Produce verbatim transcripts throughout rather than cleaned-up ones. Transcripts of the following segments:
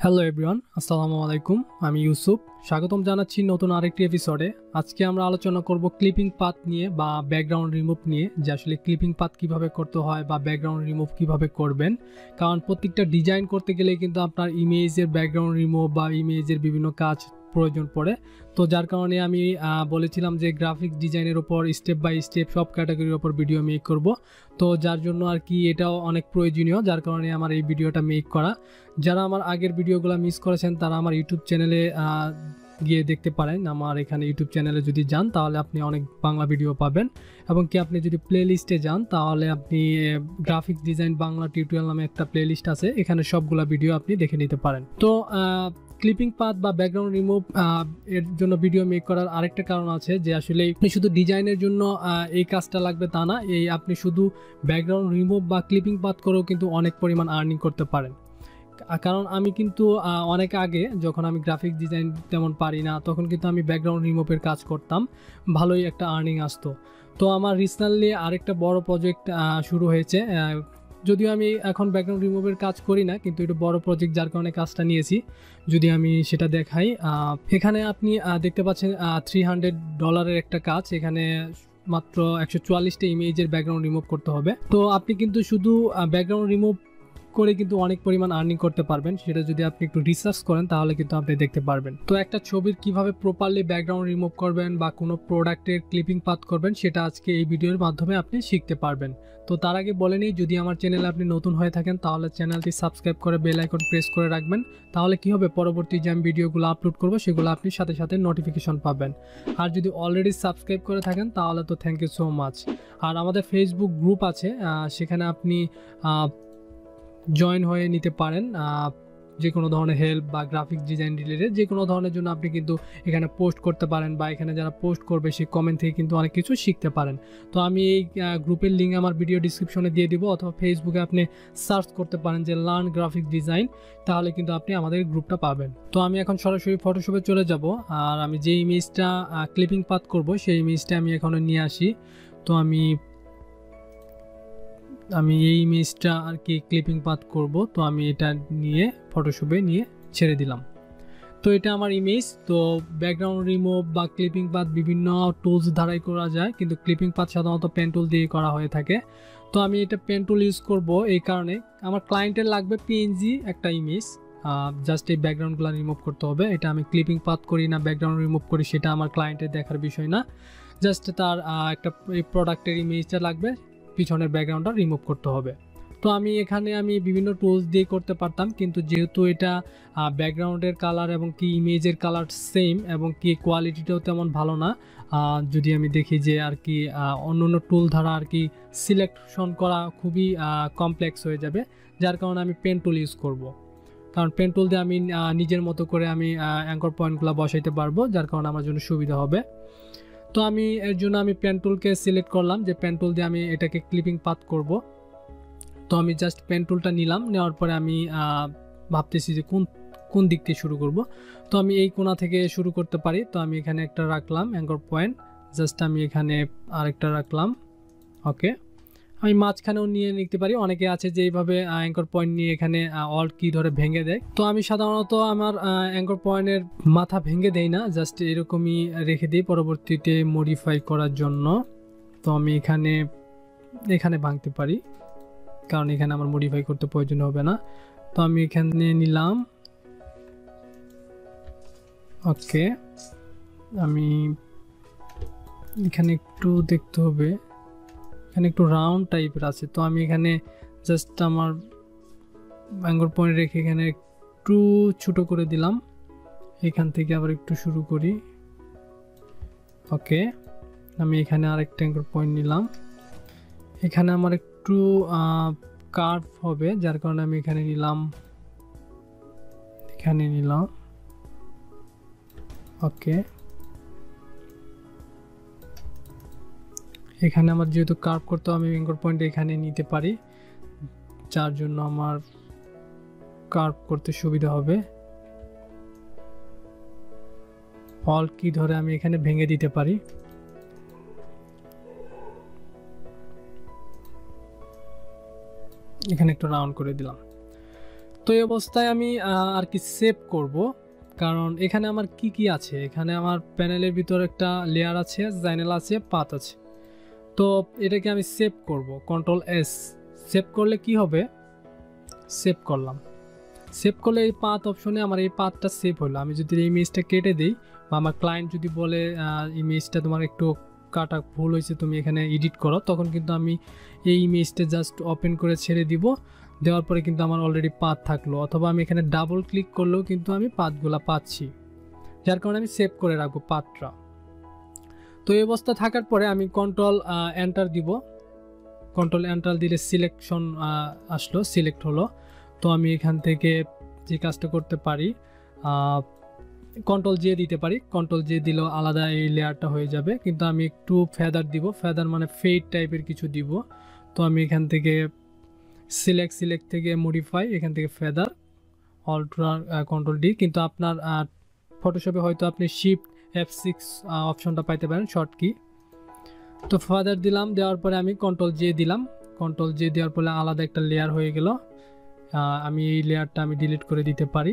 Hello everyone, আসসালামু আলাইকুম। আমি ইউসুফ, স্বাগতম জানাচ্ছি নতুন আরেকটি এপিসোডে। আজকে আমরা আলোচনা করব ক্লিপিং পাথ নিয়ে বা ব্যাকগ্রাউন্ড রিমুভ নিয়ে, যে আসলে ক্লিপিং পাথ কীভাবে করতে হয় বা ব্যাকগ্রাউন্ড রিমুভ কীভাবে করবেন। কারণ প্রত্যেকটা ডিজাইন করতে গেলে কিন্তু আপনার ইমেজের ব্যাকগ্রাউন্ড রিমুভ বা ইমেজের বিভিন্ন কাজ প্রয়োজন পড়ে। তো যার কারণে আমি বলেছিলাম যে গ্রাফিক্স ডিজাইনের ওপর স্টেপ বাই স্টেপ সব ক্যাটাগরির ওপর ভিডিও মেক করব। তো যার জন্য আর কি এটাও অনেক প্রয়োজনীয়, যার কারণে আমার এই ভিডিওটা মেক করা। যারা আমার আগের ভিডিওগুলো মিস করেছেন তারা আমার ইউটিউব চ্যানেলে গিয়ে দেখতে পারেন। আমার এখানে ইউটিউব চ্যানেলে যদি যান তাহলে আপনি অনেক বাংলা ভিডিও পাবেন, এবং কি আপনি যদি প্লে লিস্টে যান তাহলে আপনি গ্রাফিক ডিজাইন বাংলা টিউটোরিয়াল নামে একটা প্লে লিস্ট আছে, এখানে সবগুলা ভিডিও আপনি দেখে নিতে পারেন। তো ক্লিপিং পাথ বা ব্যাকগ্রাউন্ড রিমুভ এর জন্য ভিডিও মেক করার আরেকটা কারণ আছে, যে আসলে আপনি শুধু ডিজাইনের জন্য এই কাজটা লাগবে তা না, এই আপনি শুধু ব্যাকগ্রাউন্ড রিমুভ বা ক্লিপিং পাথ করেও কিন্তু অনেক পরিমাণ আর্নিং করতে পারেন। কারণ আমি কিন্তু অনেক আগে যখন আমি গ্রাফিক ডিজাইন তেমন পারি না, তখন কিন্তু আমি ব্যাকগ্রাউন্ড রিমুভের কাজ করতাম, ভালোই একটা আর্নিং আসতো। তো আমার রিসেন্টলি আরেকটা বড় প্রজেক্ট শুরু হয়েছে, যদিও আমি এখন ব্যাকগ্রাউন্ড রিমুভের কাজ করি না, কিন্তু এটা বড় প্রজেক্ট যার কারণে কাজটা নিয়েছি। যদি আমি সেটা দেখাই, এখানে আপনি দেখতে পাচ্ছেন থ্রি হান্ড্রেড ডলারের একটা কাজ। এখানে মাত্র একশো চুয়াল্লিশটা ইমেজের ব্যাকগ্রাউন্ড রিমুভ করতে হবে। তো আপনি কিন্তু শুধু ব্যাকগ্রাউন্ড রিমুভ করে কিন্তু অনেক পরিমাণ আর্নিং করতে পারবেন। সেটা যদি আপনি একটু রিসার্চ করেন তাহলে কিন্তু আপনি দেখতে পারবেন। তো একটা ছবির কিভাবে প্রপারলি ব্যাকগ্রাউন্ড রিমুভ করবেন বা কোনো প্রোডাক্টের ক্লিপিং পাথ করবেন, সেটা আজকে এই ভিডিওর মাধ্যমে আপনি শিখতে পারবেন। তো তার আগে বলে নিই, যদি আমার চ্যানেলে আপনি নতুন হয়ে থাকেন তাহলে চ্যানেলটি সাবস্ক্রাইব করে বেল আইকন প্রেস করে রাখবেন। তাহলে কি হবে, পরবর্তী যে আমি ভিডিওগুলো আপলোড করব সেগুলো আপনি সাথে সাথে নোটিফিকেশন পাবেন। আর যদি অলরেডি সাবস্ক্রাইব করে থাকেন তাহলে তো থ্যাংক ইউ সো মাচ। আর আমাদের ফেসবুক গ্রুপ আছে, সেখানে আপনি জয়েন হয়ে নিতে পারেন। যে কোনো ধরনের হেল্প বা গ্রাফিক ডিজাইন রিলেটেড যে কোনো ধরনের জন্য আপনি কিন্তু এখানে পোস্ট করতে পারেন, বা এখানে যারা পোস্ট করবে সেই কমেন্ট থেকে কিন্তু অনেক কিছু শিখতে পারেন। তো আমি এই গ্রুপের লিঙ্ক আমার ভিডিও ডিসক্রিপশনে দিয়ে দিব, অথবা ফেসবুকে আপনি সার্চ করতে পারেন যে লার্ন গ্রাফিক ডিজাইন, তাহলে কিন্তু আপনি আমাদের গ্রুপটা পাবেন। তো আমি এখন সরাসরি ফটোশপে চলে যাব, আর আমি যে ইমেজটা ক্লিপিং পাথ করব সেই ইমেজটা আমি এখানে নিয়ে আসি। তো আমি আমি এই ইমেজটা আর কি ক্লিপিং পাথ করব। তো আমি এটা নিয়ে ফটোশপে নিয়ে ছেড়ে দিলাম। তো এটা আমার ইমেজ। তো ব্যাকগ্রাউন্ড রিমুভ বা ক্লিপিং পাথ বিভিন্ন টুলস দ্বারাই করা যায়, কিন্তু ক্লিপিং পাথ সাধারণত পেন টুল দিয়ে করা হয়ে থাকে। তো আমি এটা পেন টুল ইউজ করব এই কারণে, আমার ক্লায়েন্টের লাগবে পিএনজি একটা ইমেজ, জাস্ট এই ব্যাকগ্রাউন্ডগুলো রিমুভ করতে হবে। এটা আমি ক্লিপিং পাথ করি না ব্যাকগ্রাউন্ড রিমুভ করি সেটা আমার ক্লায়েন্টের দেখার বিষয় না, জাস্ট তার একটা এই প্রোডাক্টের ইমেজটা লাগবে, পিছনের ব্যাকগ্রাউন্ডটা রিমুভ করতে হবে। তো আমি এখানে আমি বিভিন্ন টুলস দিয়ে করতে পারতাম, কিন্তু যেহেতু এটা ব্যাকগ্রাউন্ডের কালার এবং কি ইমেজের কালার সেম এবং কি কোয়ালিটিটাও তেমন ভালো না, যদি আমি দেখি যে আর কি অন্য অন্য টুল দ্বারা আর কি সিলেকশন করা খুবই কমপ্লেক্স হয়ে যাবে, যার কারণে আমি পেন টুল ইউজ করব। কারণ পেন টুল দিয়ে আমি নিজের মতো করে আমি অ্যাঙ্কর পয়েন্টগুলো বসাইতে পারবো, যার কারণে আমার জন্য সুবিধা হবে। তো আমি এর জন্য আমি পেন টুলকে সিলেক্ট করলাম, যে পেন টুল দিয়ে আমি এটাকে ক্লিপিং পাথ করব। তো আমি জাস্ট পেন টুলটা নিলাম, নেওয়ার পরে আমি ভাবতেছি যে কোন কোন দিক থেকে শুরু করব। তো আমি এই কোণা থেকে শুরু করতে পারি। তো আমি এখানে একটা রাখলাম অ্যাঙ্কর পয়েন্ট, জাস্ট আমি এখানে আরেকটা রাখলাম। ওকে, আমি মাঝখানেও নিয়ে নিতে পারি। অনেকে আছে যে এইভাবে অ্যাঙ্কর পয়েন্ট নিয়ে এখানে অল্ট কি ধরে ভেঙে দেয়। তো আমি সাধারণত আমার অ্যাঙ্কর পয়েন্টের মাথা ভেঙে দেই না, জাস্ট এরকমই রেখে দিই পরবর্তীতে মডিফাই করার জন্য। তো আমি এখানে এখানে ভাঙতে পারি, কারণ এখানে আমার মডিফাই করতে প্রয়োজন হবে না। তো আমি এখানে নিলাম। ওকে, আমি এখানে একটু দেখতে হবে, এখানে একটু রাউন্ড টাইপের আছে। তো আমি এখানে জাস্ট আমার অ্যাঙ্কর পয়েন্ট রেখে এখানে একটু ছোট করে দিলাম, এখান থেকে আবার একটু শুরু করি। ওকে, আমি এখানে আরেকটা অ্যাঙ্কর পয়েন্ট নিলাম, এখানে আমার একটু কার্ভ হবে, যার কারণে আমি এখানে নিলাম, এখানে নিলাম। ওকে, এখানে আমার যেহেতু কার্ভ করতে আমি অ্যাঙ্কর পয়েন্ট এখানে নিতে পারি, যার জন্য আমার কার্ভ করতে সুবিধা হবে। অল্ট কি ধরে আমি এখানে ভেঙে দিতে পারি। এখানে একটু রাউন্ড করে দিলাম। তো এই অবস্থায় আমি আর কি সেভ করব, কারণ এখানে আমার কি কি আছে, এখানে আমার প্যানেলের ভিতর একটা লেয়ার আছে, চ্যানেল আছে, পাথ আছে। তো এটাকে আমি সেভ করব, কন্ট্রোল এস। সেভ করলে কি হবে, সেভ করলাম। সেভ করলে এই পাথ অপশনে আমার এই পাথটা সেভ হলো। আমি যদি এই ইমেজটা কেটে দিই বা আমার ক্লায়েন্ট যদি বলে ইমেজটা তোমার একটু কাটা ভুল হয়েছে, তুমি এখানে এডিট করো, তখন কিন্তু আমি এই ইমেজটা জাস্ট ওপেন করে ছেড়ে দিব। দেওয়ার পরে কিন্তু আমার অলরেডি পাথ থাকলো, অথবা আমি এখানে ডাবল ক্লিক করলেও কিন্তু আমি পাথগুলা পাচ্ছি, যার কারণে আমি সেভ করে রাখবো পাথটা। তো এই অবস্থা থাকার পরে আমি কন্ট্রোল এন্টার দিব। কন্ট্রোল এন্টার দিলে সিলেকশন আসলো, সিলেক্ট হলো। তো আমি এখান থেকে যে কাজটা করতে পারি, কন্ট্রোল জে দিতে পারি। কন্ট্রোল জে দিলেও আলাদা এই লেয়ারটা হয়ে যাবে, কিন্তু আমি একটু ফেদার দিব। ফেদার মানে ফেড টাইপের কিছু দিব। তো আমি এখান থেকে সিলেক্ট সিলেক্ট থেকে মডিফাই, এখান থেকে ফেদার, অল্টার কন্ট্রোল ডি। কিন্তু আপনার ফটোশপে হয়তো আপনি শিফট এফ সিক্স অপশনটা পাইতে পারেন, শর্ট কি। তো ফেদার দিলাম, দেওয়ার পরে আমি কন্ট্রোল জে দিলাম। কন্ট্রোল জে দেওয়ার পরে আলাদা একটা লেয়ার হয়ে গেল। আমি এই লেয়ারটা আমি ডিলিট করে দিতে পারি,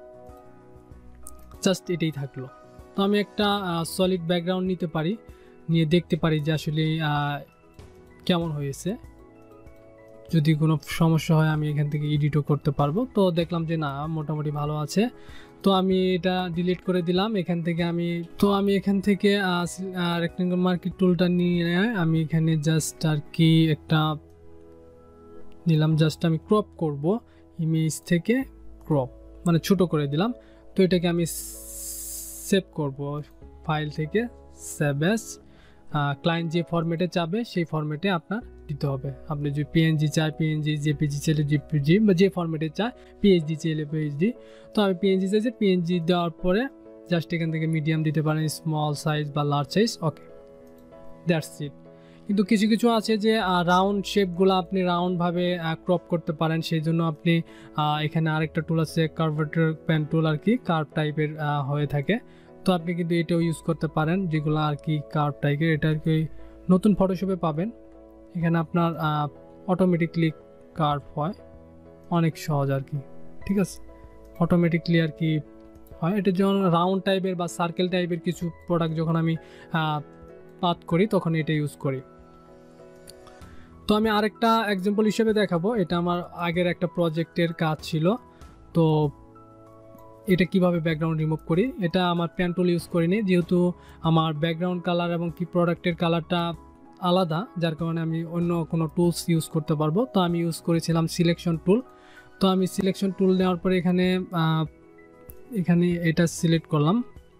জাস্ট এটাই থাকলো। তো আমি একটা সলিড ব্যাকগ্রাউন্ড নিতে পারি, নিয়ে দেখতে পারি যে আসলে কেমন হয়েছে। যদি কোনো সমস্যা হয় আমি এখান থেকে এডিটও করতে পারবো। তো দেখলাম যে না, মোটামুটি ভালো আছে। তো আমি এটা ডিলিট করে দিলাম এখান থেকে। আমি তো আমি এখান থেকে রেক্টেঙ্গল মার্কিং টুলটা নিয়ে আমি এখানে জাস্ট আর কি একটা নিলাম, জাস্ট আমি ক্রপ করব, ইমেজ থেকে ক্রপ মানে ছোট করে দিলাম। তো এটাকে আমি সেভ করব, ফাইল থেকে সেভ অ্যাজ। ক্লায়েন্ট যে ফরম্যাটে চাবে সেই ফরম্যাটে আপনার দিতে হবে। আপনি যদি পিএনজি চায় পিএনজি, জেপিজি চাইলে জেপিজি, বা যে ফরম্যাটে চায়, পিএইচডি চাইলে পিএইচডি। তো আমি পিএনজি চাইছি, পিএনজি দেওয়ার পরে জাস্ট এখান থেকে মিডিয়াম দিতে পারেন, স্মল সাইজ বা large size, okay, that's it. কিন্তু কিছু কিছু আছে যে রাউন্ড শেপগুলো আপনি রাউন্ডভাবে ক্রপ করতে পারেন, সেই জন্য আপনি এখানে আরেকটা টুল আছে, কার্ভেটর পেন টুল আর কি, কার্ভ টাইপের হয়ে থাকে। তো আপনি কিন্তু এটাও ইউজ করতে পারেন, যেগুলো আর কি কার্ভ টাইপের। এটা আর কি নতুন ফটোশপে পাবেন। এখানে আপনার অটোমেটিকলি কার্ভ হয়, অনেক সহজ আর কি, ঠিক আছে, অটোমেটিকলি আর কি হয়। এটা যখন রাউন্ড টাইপের বা সার্কেল টাইপের কিছু প্রোডাক্ট যখন আমি পাথ করি তখন এটা ইউজ করি। তো আমি আরেকটা এক্সাম্পল হিসেবে দেখাবো। এটা আমার আগের একটা প্রজেক্টের কাজ ছিল। তো এটা কিভাবে ব্যাকগ্রাউন্ড রিমুভ করি, এটা আমার পেন টুল ইউজ করিনি, যেহেতু আমার ব্যাকগ্রাউন্ড কালার এবং কি প্রোডাক্টের কালারটা আলাদা, যার কারণে আমি অন্য কোনো টুলস ইউজ করতে পারবো। তো আমি ইউজ করেছিলাম সিলেকশন টুল। তো আমি সিলেকশন টুল নেওয়ার পরে এখানে এখানে এটা সিলেক্ট করলাম,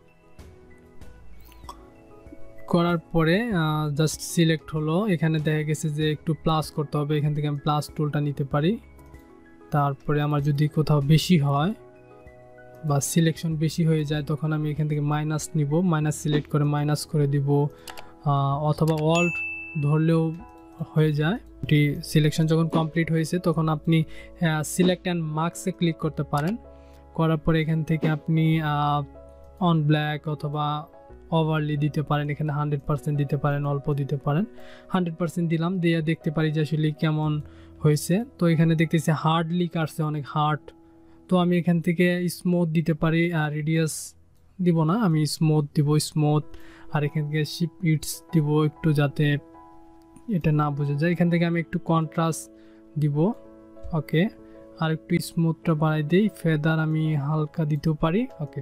করার পরে জাস্ট সিলেক্ট হলো। এখানে দেখা গেছে যে একটু প্লাস করতে হবে, এখান থেকে আমি প্লাস টুলটা নিতে পারি। তারপরে আমার যদি কোথাও বেশি হয় বা সিলেকশন বেশি হয়ে যায়, তখন আমি এখান থেকে মাইনাস নিব, মাইনাস সিলেক্ট করে মাইনাস করে দিব, অথবা অল্ট ধরলেও হয়ে যায়। এটি সিলেকশন যখন কমপ্লিট হয়েছে তখন আপনি সিলেক্ট অ্যান্ড মার্কসে ক্লিক করতে পারেন। করার পরে এখান থেকে আপনি অন ব্ল্যাক অথবা ওভারলি দিতে পারেন, এখানে হান্ড্রেড পার্সেন্ট দিতে পারেন, অল্প দিতে পারেন। হান্ড্রেড পার্সেন্ট দিলাম, দিয়ে দেখতে পারি যে আসলে কেমন হয়েছে। তো এখানে দেখতেছি হার্ডলি কাটছে, অনেক হার্ড। তো আমি এখান থেকে স্মুথ দিতে পারি, আর রেডিয়াস দিব না, আমি স্মুথ দিব, স্মুথ। আর এখান থেকে শিপ ইটস দিব একটু, যাতে এটা না বোঝা যায়। এখান থেকে আমি একটু কন্ট্রাস্ট দিব, ওকে। আর একটু স্মুথটা বাড়াই দিই, ফেদার আমি হালকা দিতেও পারি, ওকে।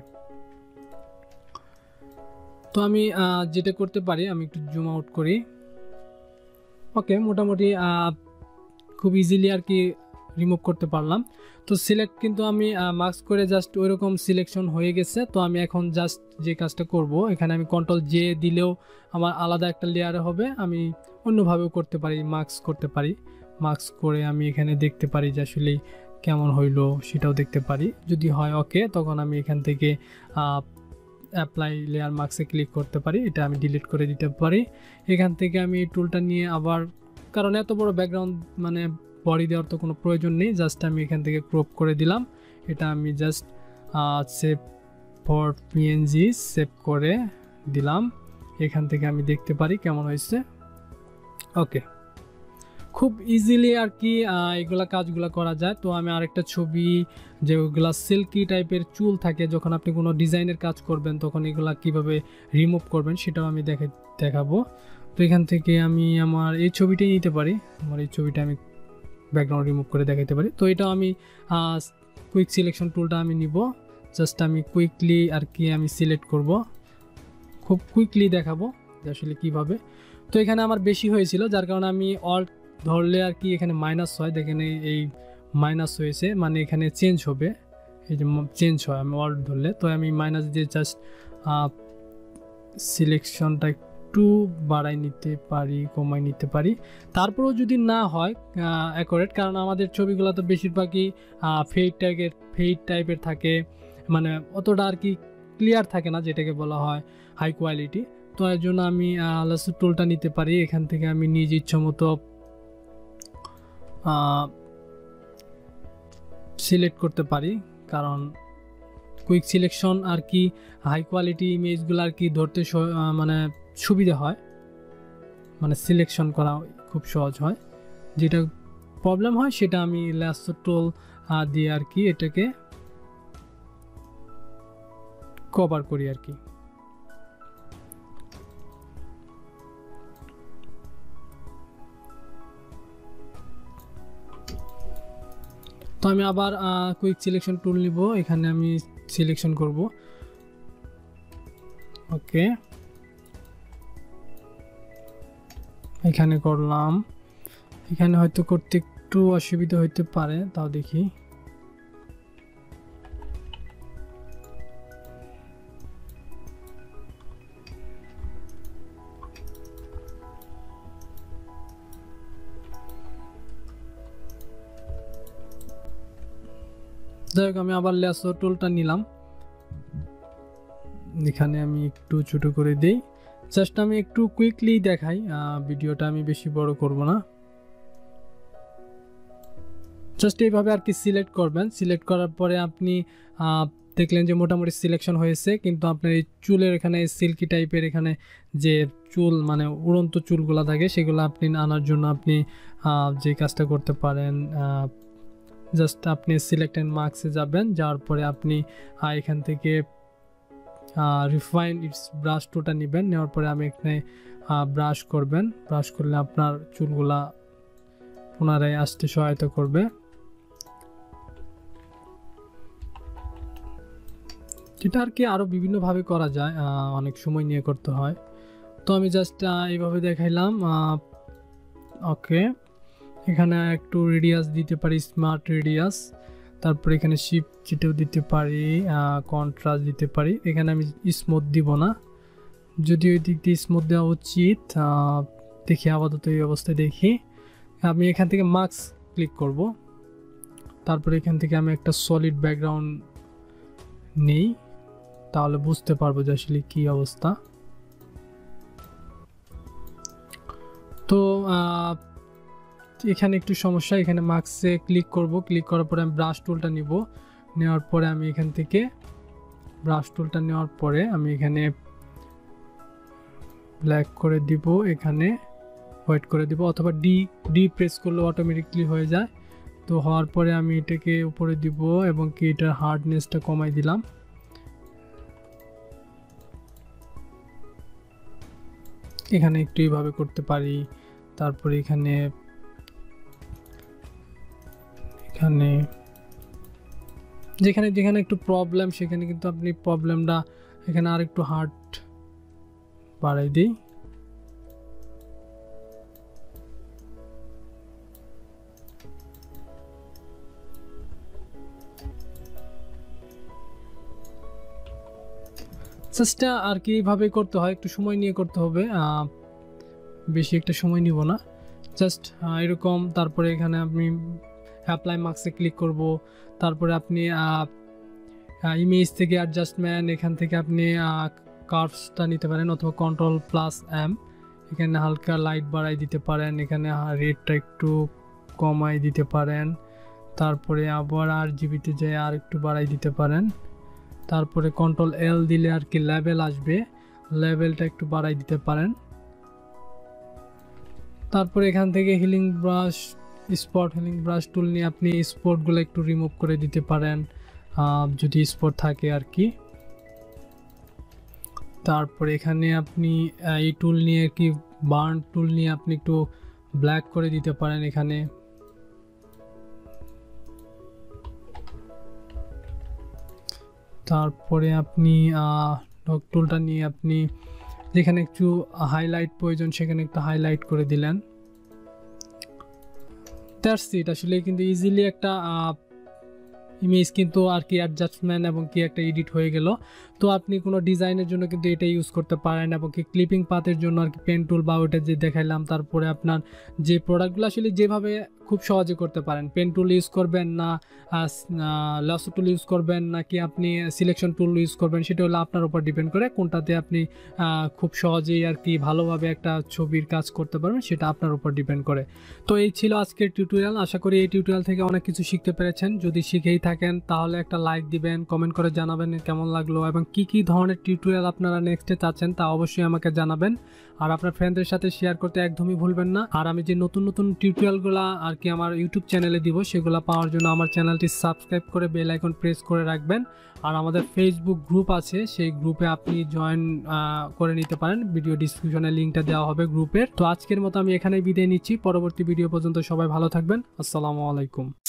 তো আমি যেটা করতে পারি, আমি একটু জুম আউট করি, ওকে। মোটামুটি খুব ইজিলি আর কি রিমুভ করতে পারলাম। তো সিলেক্ট কিন্তু আমি মার্কস করে জাস্ট ওইরকম সিলেকশন হয়ে গেছে। তো আমি এখন জাস্ট যে কাজটা করব, এখানে আমি কন্ট্রোল জে দিলেও আমার আলাদা একটা লেয়ারে হবে। আমি অন্যভাবেও করতে পারি, মার্কস করতে পারি। মার্কস করে আমি এখানে দেখতে পারি যে আসলে কেমন হইলো, সেটাও দেখতে পারি। যদি হয় ওকে, তখন আমি এখান থেকে অ্যাপ্লাই লেয়ার মার্কসে ক্লিক করতে পারি, এটা আমি ডিলিট করে দিতে পারি। এখান থেকে আমি টুলটা নিয়ে আবার, কারণ এত বড় ব্যাকগ্রাউন্ড মানে বডি দেওয়ার তো কোনো প্রয়োজন নেই, জাস্ট আমি এখান থেকে ক্রপ করে দিলাম। এটা আমি just save for PNG save করে দিলাম। এখান থেকে আমি দেখতে পারি কেমন হয়েছে, ওকে। খুব ইজিলি আর কি এগুলা কাজগুলো করা যায়। তো আমি আরেকটা ছবি যেগুলা সিল্কি টাইপের চুল থাকে, যখন আপনি কোনো ডিজাইনের কাজ করবেন তখন এগুলা কিভাবে রিমুভ করবেন সেটাও আমি দেখে দেখাবো। তো এখান থেকে আমি আমার এই ছবিটাই নিতে পারি, আমার এই ছবিটা আমি ব্যাকগ্রাউন্ড রিমুভ করে দেখাতে পারি। তো এটা আমি কুইক সিলেকশন টুলটা আমি নিব, জাস্ট আমি কুইকলি আর কি আমি সিলেক্ট করব, খুব কুইকলি দেখাবো যে আসলে কীভাবে। তো এখানে আমার বেশি হয়েছিল যার কারণে আমি অল্ট ধরলে আর কি এখানে মাইনাস হয়, দেখেন এই মাইনাস হয়েছে, মানে এখানে চেঞ্জ হবে, এই যে চেঞ্জ হয় আমি অল্ট ধরলে। তো আমি মাইনাস দিয়ে জাস্ট সিলেকশনটা একটু বাড়াই নিতে পারি, কমাই নিতে পারি। তারপরেও যদি না হয় অ্যাকুরেট, কারণ আমাদের ছবিগুলো তো বেশিরভাগই ফেড টাইপের ফেড টাইপের থাকে, মানে অতটা আর কি ক্লিয়ার থাকে না, যেটাকে বলা হয় হাই কোয়ালিটি। তো এর জন্য আমি লাসো টুলটা নিতে পারি, এখান থেকে আমি নিজ ইচ্ছা মতো সিলেক্ট করতে পারি, কারণ কুইক সিলেকশন আর কি হাই কোয়ালিটি ইমেজগুলো আর কি ধরতে মানে সুবিধা হয়, মানে সিলেকশন করা খুব সহজ হয়। যেটা প্রবলেম হয় সেটা আমি লাসো টুল দিয়ে আর কি এটাকে কভার করি আর কি। তো আমি আবার কুইক সিলেকশন টুল নিব, এখানে আমি সিলেকশন করব, ওকে এখানে করলাম। এখানে হয়তো করতে একটু অসুবিধা হইতে পারে, তাও দেখি। যাই হোক, আমি আবার লাসো টুলটা নিলাম, এখানে আমি একটু ছোট করে দিই, জাস্ট আমি একটু কুইকলি দেখাই, ভিডিওটা আমি বেশি বড় করব না। জাস্ট এইভাবে আর কি সিলেক্ট করবেন, সিলেক্ট করার পরে আপনি দেখলেন যে মোটামুটি সিলেকশন হয়েছে, কিন্তু আপনার এই চুলের এখানে সিল্কি টাইপের এখানে যে চুল মানে উড়ন্ত চুলগুলো থাকে সেগুলো আপনি আনার জন্য আপনি যে কাজটা করতে পারেন, জাস্ট আপনি সিলেক্ট এন্ড মার্কসে যাবেন, যাওয়ার পরে আপনি এখান থেকে রিফাইন ইটস ব্রাশ টুলটা নেবেন, নেওয়ার পরে আমি এখানে ব্রাশ করবেন, ব্রাশ করলে আপনার চুলগুলা পুনরায় আসতে সহায়তা করবে। এটা আর কি আরও বিভিন্নভাবে করা যায়, অনেক সময় নিয়ে করতে হয়। তো আমি জাস্ট এইভাবে দেখাইলাম, ওকে এখানে একটু রেডিয়াস দিতে পারি, স্মার্ট রেডিয়াস, তারপর এখানে শিপ যেটাও দিতে পারি, কন্ট্রাস্ট দিতে পারি। এখানে আমি স্মুথ দিব না, যদিও এই দিক দিয়ে স্মুথ দেওয়া উচিত, দেখি আপাতত এই অবস্থায় দেখি। আমি এখান থেকে মার্কস ক্লিক করব, তারপরে এখান থেকে আমি একটা সলিড ব্যাকগ্রাউন্ড নেই, তাহলে বুঝতে পারবো যে আসলে কী অবস্থা। তো এখানে একটু সমস্যা, এখানে মার্কসে ক্লিক করব, ক্লিক করার পরে আমি ব্রাশ টুলটা নিব, নেওয়ার পরে আমি এখান থেকে ব্রাশ টুলটা নেওয়ার পরে আমি এখানে ব্ল্যাক করে দিব, এখানে হোয়াইট করে দিব, অথবা ডি ডি প্রেস করলে অটোমেটিকলি হয়ে যায়। তো হওয়ার পরে আমি এটাকে উপরে দিব এবং কি এটার হার্ডনেসটা কমাই দিলাম। এখানে একটু এইভাবে করতে পারি, তারপরে এখানে এখানে যেখানে যেখানে একটু প্রবলেম সেখানে কিন্তু আপনি প্রবলেমটা এখানে আর একটু হার্ড বাড়াই দিই। চেষ্টা আর কি এইভাবে করতে হয়, একটু সময় নিয়ে করতে হবে, বেশি একটা সময় নিব না, জাস্ট এরকম। তারপরে এখানে আপনি অ্যাপ্লাই মার্কসে ক্লিক করব, তারপরে আপনি ইমেজ থেকে অ্যাডজাস্টমেন্ট, এখান থেকে আপনি কার্ভসটা নিতে পারেন, অথবা কন্ট্রোল প্লাস এম, এখানে হালকা লাইট বাড়াই দিতে পারেন, এখানে রেটটা একটু কমাই দিতে পারেন, তারপরে আবার আর জিবিতে যায় আর একটু বাড়াই দিতে পারেন, তারপরে কন্ট্রোল এল দিলে আর কি লেভেল আসবে, লেভেলটা একটু বাড়াই দিতে পারেন। তারপর এখান থেকে healing brush spot healing brush tool নিয়ে আপনি স্পটগুলো একটু রিমুভ করে দিতে পারেন যদি স্পট থাকে আর কি। তারপর এখানে আপনি এই টুল নিয়ে কি বার্ন টুল নিয়ে আপনি একটু ব্ল্যাক করে দিতে পারেন এখানে। তারপরে আপনি ডগ টুলটা নিয়ে আপনি যেখানে একটু হাইলাইট প্রয়োজন সেখানে একটু হাইলাইট করে দিলেন। That's it. আসলে কিন্তু ইজিলি একটা ইমেজ কিন্তু আর কি অ্যাডজাস্টমেন্ট এবং কি একটা এডিট হয়ে গেল। তো আপনি কোনো ডিজাইনের জন্য কিন্তু এটা ইউজ করতে পারেন এবং কি ক্লিপিং পাথের জন্য আর কি পেন টুল বা ওটা যে দেখাইলাম। তারপরে আপনার যে প্রোডাক্টগুলো আসলে যেভাবে খুব সহজে করতে পারেন, পেন টুল ইউজ করবেন না লাসো টুল ইউজ করবেন নাকি আপনি সিলেকশন টুল ইউজ করবেন, সেটা হলো আপনার উপর ডিপেন্ড করে কোনটাতে আপনি খুব সহজেই আর কি ভালোভাবে একটা ছবির কাজ করতে পারবেন, সেটা আপনার উপর ডিপেন্ড করে। তো এই ছিল আজকের টিউটোরিয়াল। আশা করি এই টিউটোরিয়াল থেকে অনেক কিছু শিখতে পেরেছেন। যদি শিখেই থাকেন তাহলে একটা লাইক দিবেন, কমেন্ট করে জানাবেন কেমন লাগলো এবং কি কি ধরনের টিউটোরিয়াল আপনারা নেক্সটে চাচ্ছেন তা অবশ্যই আমাকে জানাবেন। আর আপনার ফ্রেন্ডদের সাথে শেয়ার করতে একদমই ভুলবেন না। আর আমি যে নতুন নতুন টিউটোরিয়ালগুলো আর কি আমার ইউটিউব চ্যানেলে দিব সেগুলো পাওয়ার জন্য আমার চ্যানেলটি সাবস্ক্রাইব করে বেল আইকন প্রেস করে রাখবেন। আর আমাদের ফেসবুক গ্রুপ আছে, সেই গ্রুপে আপনি জয়েন করে নিতে পারেন, ভিডিও ডিসক্রিপশনে লিঙ্কটা দেওয়া হবে গ্রুপের। তো আজকের মতো আমি এখানেই বিদায় নিচ্ছি। পরবর্তী ভিডিও পর্যন্ত সবাই ভালো থাকবেন। আসসালামু আলাইকুম।